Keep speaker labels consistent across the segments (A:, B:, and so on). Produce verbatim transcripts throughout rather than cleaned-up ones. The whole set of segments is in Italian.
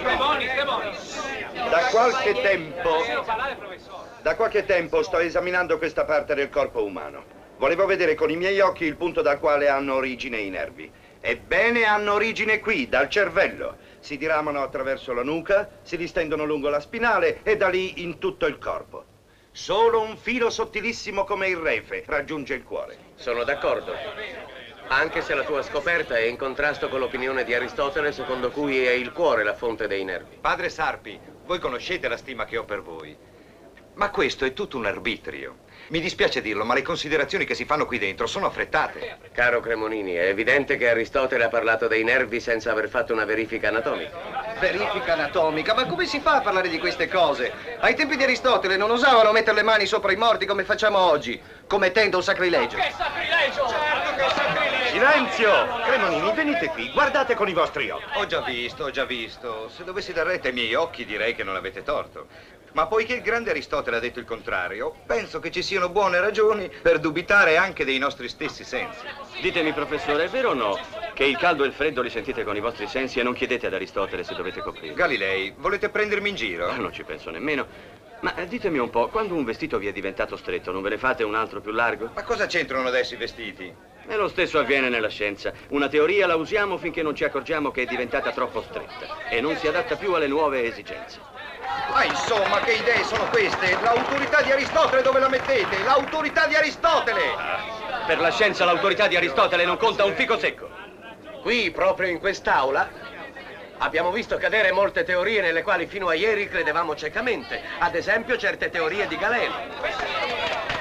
A: Da qualche tempo... Da qualche tempo sto esaminando questa parte del corpo umano. Volevo vedere con i miei occhi il punto dal quale hanno origine i nervi. Ebbene, hanno origine qui, dal cervello. Si diramano attraverso la nuca, si distendono lungo la spinale e da lì in tutto il corpo. Solo un filo sottilissimo come il refe raggiunge il cuore.
B: Sono d'accordo. Anche se la tua scoperta è in contrasto con l'opinione di Aristotele, secondo cui è il cuore la fonte dei nervi.
C: Padre Sarpi, voi conoscete la stima che ho per voi. Ma questo è tutto un arbitrio. Mi dispiace dirlo, ma le considerazioni che si fanno qui dentro sono affrettate.
B: Caro Cremonini, è evidente che Aristotele ha parlato dei nervi senza aver fatto una verifica anatomica.
D: Verifica anatomica? Ma come si fa a parlare di queste cose? Ai tempi di Aristotele non usavano mettere le mani sopra i morti come facciamo oggi, commettendo un sacrilegio.
E: Che sacrilegio! Certo che sacrilegio!
A: Silenzio! Cremonini, venite qui, guardate con i vostri occhi.
C: Ho già visto, ho già visto. Se dovessi dar retta ai miei occhi direi che non avete torto. Ma poiché il grande Aristotele ha detto il contrario, penso che ci siano buone ragioni per dubitare anche dei nostri stessi sensi.
F: Ditemi, professore, è vero o no che il caldo e il freddo li sentite con i vostri sensi e non chiedete ad Aristotele se dovete coprire?
C: Galilei, volete prendermi in giro?
F: Non ci penso nemmeno. Ma ditemi un po', quando un vestito vi è diventato stretto, non ve ne fate un altro più largo?
C: Ma cosa c'entrano adesso i vestiti?
F: E lo stesso avviene nella scienza. Una teoria la usiamo finché non ci accorgiamo che è diventata troppo stretta e non si adatta più alle nuove esigenze.
C: Ma insomma, che idee sono queste? L'autorità di Aristotele dove la mettete? L'autorità di Aristotele!
F: Ah, per la scienza l'autorità di Aristotele non conta un fico secco.
B: Qui, proprio in quest'aula, abbiamo visto cadere molte teorie nelle quali fino a ieri credevamo ciecamente. Ad esempio, certe teorie di Galeno.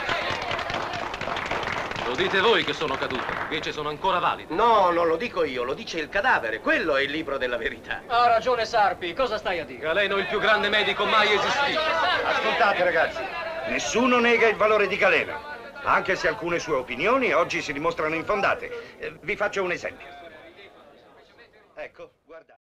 G: Lo dite voi che sono cadute, invece sono ancora valide.
B: No, non lo dico io, lo dice il cadavere. Quello è il libro della verità.
E: Ha ragione Sarpi, cosa stai a dire?
G: Galeno è il più grande medico mai esistito.
A: Ascoltate, ragazzi, nessuno nega il valore di Galeno, anche se alcune sue opinioni oggi si dimostrano infondate. Eh, vi faccio un esempio. Ecco, guardate.